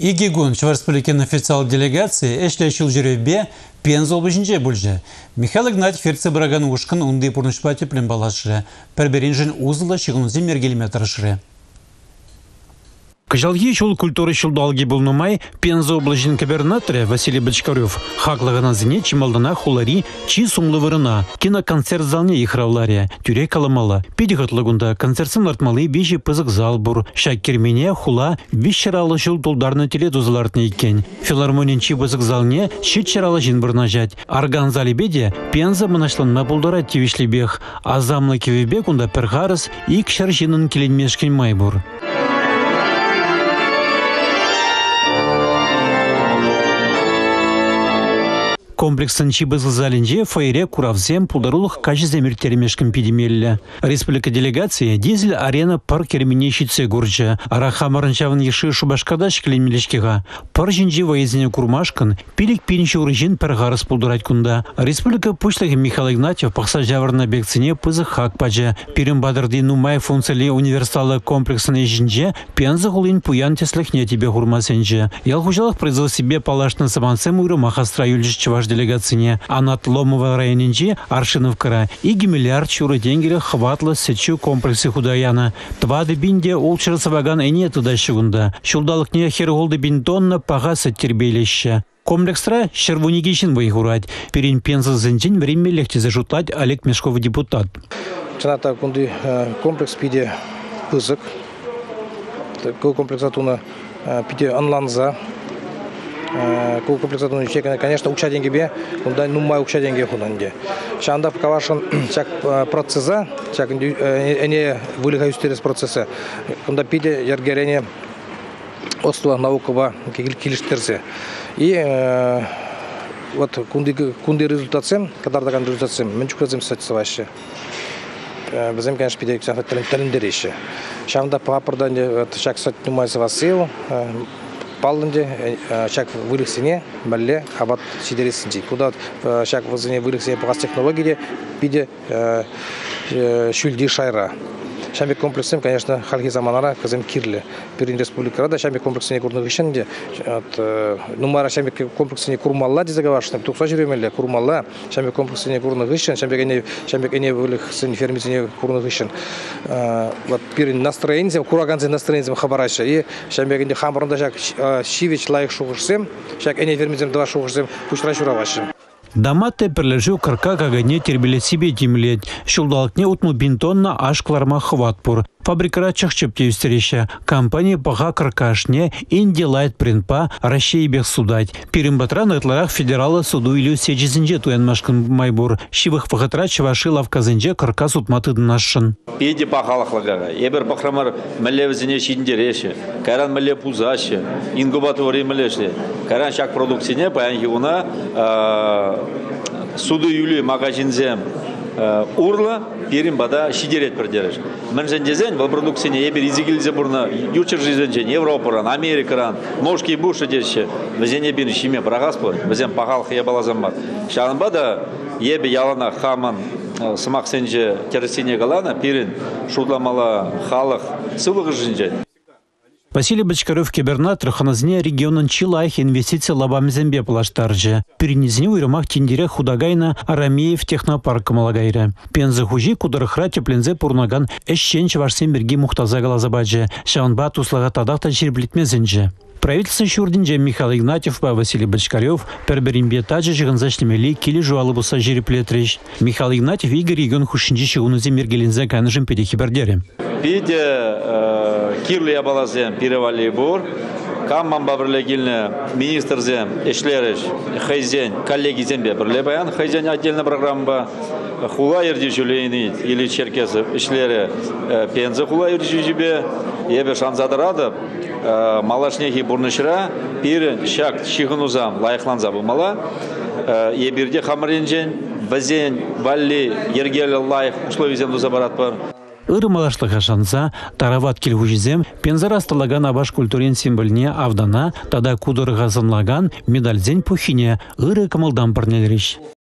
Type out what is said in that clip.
Игигун Республикан официал делегации эшлешил жүребе Пенза обыжынже бүлже. Михаил Игнатьев ерце браган ушкын унды пурнышпати плен балашыры. Пәрберенжін узылы шығынызы мергеліме тұрышыры. Кыжалги шул культуры шулдалги булнумай Пенза облачын губернаторы Василий Бочкарев хаклыгына зіне чималдана хулари чи сумлы вырына киноконцерт залне ихравларе тюре каламала. Педихатлыгунда концертсын артмалы бежі пызык зал бур. Шаккермене хула вишчаралы шул тулдарны теле дузылартны екен. Филармонин чи пызык залне шитчаралы жин бурнажать. Арган залибеде Пенза мынашланма булдара тивишлибех. Азамлы кевебе кунда пергарыс ик шаржинын келенмешкен майбур. Комплексын чибызы залинже фойре куравзем пулдарулых качезе миртеремешкін педемелі. Республика делегация дизель арена пар керменещице гурджа. Арахамарынчавын еши шубашкада шкленмелешкега. Пар жинжи воезіне курмашкын пилик пинчи урыжин пергарыс пулдурать кунда. Республика пуштаги Михаил Игнатьев пақса жавырна бекцине пызы хак паджа. Пирим бадырды нумай функциялы универсалы комплексын ежинже Пенза хулин пуян теслехне тебе хурмасенже. Ялхужалых произвел себе палашны саманцем уйры махастра юльжичеваж делегацине. Анат Ломова районинчи Аршиновкара и миллиард чуры деньги хватлы сечу комплексы худаяна. Твады бинде улчырсываган эне туда шугунда. Шулдалық не херголды бинтонна пағасы тербейлеща. Комплексра шервунигишин выиграть. Перин Пенза зенчин время легче зажутлать Олег Мешков депутат. Чаната кунды комплекс пиде пызык. Комплекс атуна пиде анланза. Комплексатуны чеканы, конечно, укша деньги бе, кунда нумай укша деньги хунанде. Шанда кавашын чак процесса, чак эне вылига үстерес процесса. Кунда пиде яргерене остуа наукова килиштерсе. И вот кунды результатсем, кадардан результатсем, мен чукразем сатисфайше. Безем, конечно, пиде талендереше. Шанда папардан чак сат нумай завасил. Палланде шак вылексине малле хабат сидересинчи. Куда шак возне вылексине погас технологии биде шульди шайра. Шамбек комплексом, конечно, халки заманара казем кирле. Перин республика рада шамбек комплексне курных ишенде. Нумара шамбек комплексне курмалла дизагавашны. Тукса жюремелле курмалла. Шамбек комплексне курных ишен. Шамбек эне вылексине фермисине курных ишен. Вот перин настроением, кураганзе настроением хабараша. И шамбек эне хамбарында шак шивич лайк шугушсем. Шак эне фермисине два шугушсем пушра шуравашем. Даматте перлежу кырка кагане тербеле себе тимлет. Шулдалкне утму бинтонна ашкларма хватпур. Фабрикара чахчепте үстереща. Компания паха кыркашне инди лайт принпа Россия бех судать. Перембатра на этларах федерала суду или сечизинже туянмашкан майбур. Шивых фахатра чаваши лавказинже кырка сутматы днашын. Педи пахалах лагага. Ебер пахрамар малевзине шиндереше. Каран мале пузаше. Ингубаторы малеше. Каран шак продукцине паянги уна суду юли магазинзем урла перим бада шидерет продереш. Менжен дезен в продукцине ебер изигилзе бурна юрчер жизнен Европаран, Америкаран, ножки буша деше. Везене бир шиме прагаспор, везен пахал хебалазамат. Шанбада ебе ялана хаман самаксенже керосине галана перин шудламала халах сылыгы жинже. Василий Бочкарев губернатор ханазне регионын чилайх инвестиция лабамзембе плаштаржы. Перенезіне уйрымақ тендере худагайна Арамеев технопарк малагайры. Пензы хужи кудырыхра теплензе пурнаган эшченч вашсен берги мухтаза галазабаджы. Шаунба туслага тадақта жерблетмезенжі. Правительство Шурдинже Михаил Игнатьев по Василий Бочкарев перберимбе таджи жиганзашлемели кили жуалы буса жереплетреш. Михаил Игнатьев Игорь регион хушинчи шигунузе мергелинзе каныжым педехибердере. Пиде кирли абалазем пиревали бур, камман бабрлегильне министрзем эшлереш хайзен коллеги зембе берлебаян хайзен отдельная программа хула ердижулейни или черкесов эшлере Пенза хула ердижубе ебе шанзадарады малашнехи бурнышра пир шак шигунузам лайхланза бумала ебирде хамренжен базен валли ергел лайх условий земду забарат пар. Ырымалашлыға шанса, тарават келгужизем, Пензара сталаган абаш культурен символьне авдана, тада кудырға зынлаган медальзен пухине, ыры камылдан парнелериш.